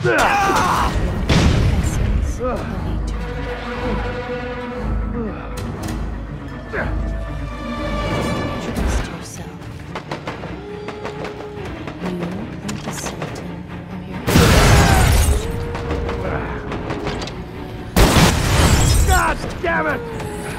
Trust yourself. You are the Sultan of your God damn it!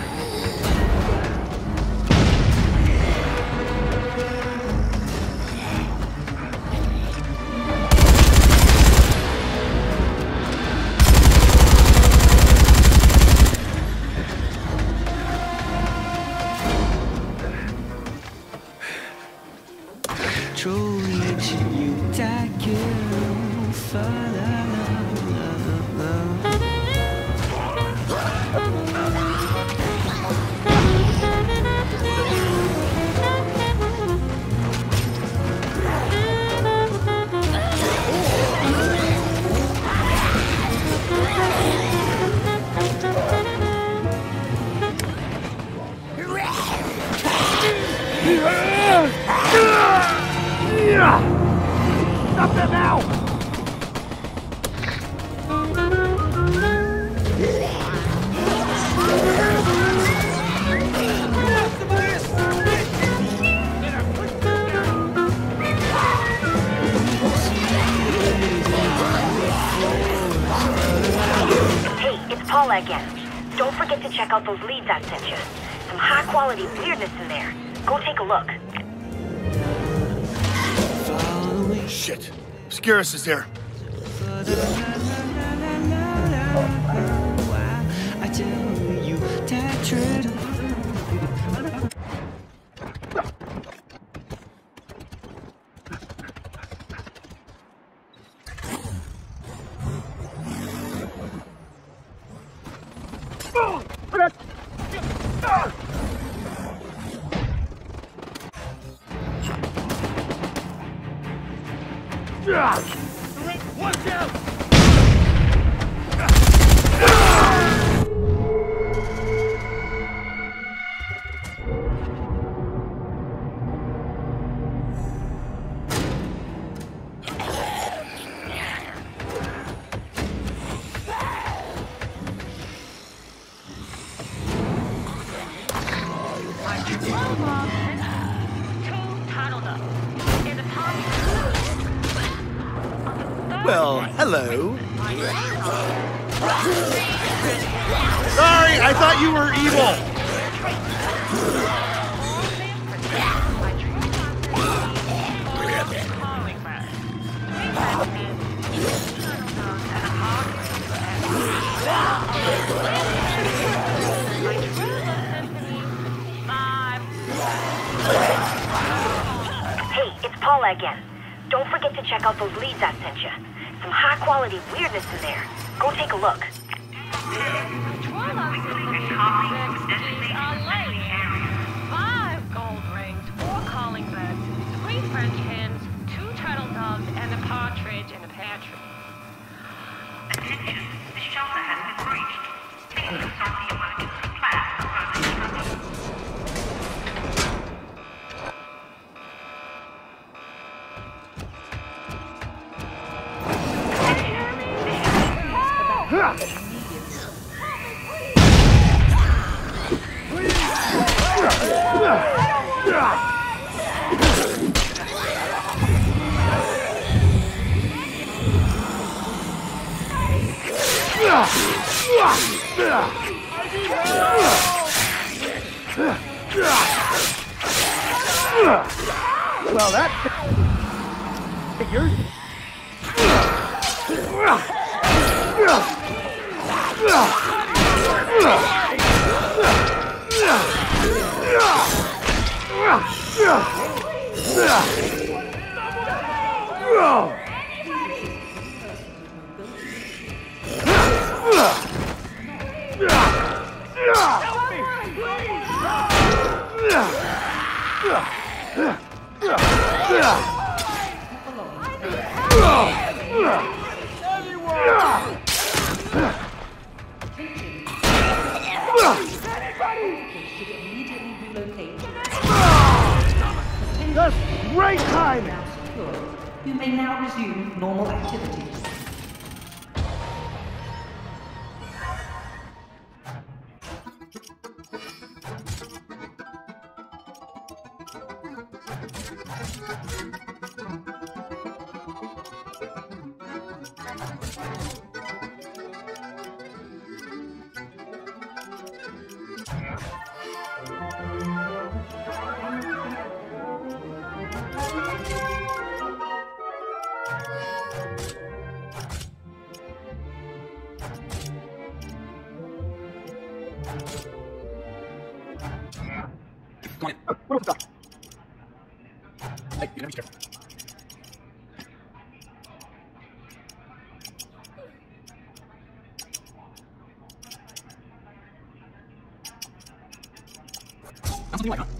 Stop that now! Hey, it's Paula again. Don't forget to check out those leads I sent you. Some high-quality weirdness in there. Go take a look. Shit. Skiris is there. I tell you that tread. Watch out! Well, hello. Sorry, I thought you were evil. Hey, it's Paula again. Don't forget to check out those leads I sent you. Some high-quality weirdness in there. Go take a look. Five gold rings, 4 calling birds, 3 French hens, 2 turtle doves, and a partridge in a pear tree. Attention, the shelter has been breached. Please consult the emergency plan for further instructions. Well, that figures. That's great timing! You may now resume normal activities. Come on in. What was that? Hey, you gotta be careful. Sounds something like, huh?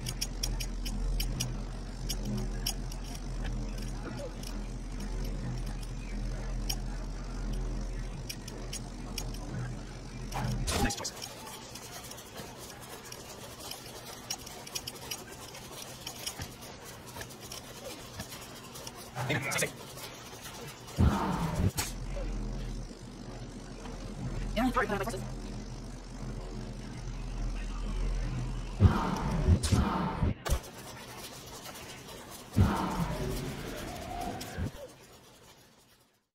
Nice choice. Hey, man, stay safe. Yeah, I'm sorry,